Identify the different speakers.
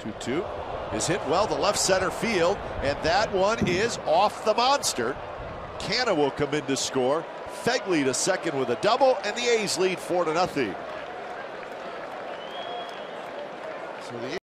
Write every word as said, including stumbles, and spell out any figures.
Speaker 1: two two is hit well to left center field, and that one is off the monster. Canha will come in to score. Phegley to second with a double, and the A's lead four to nothing. So the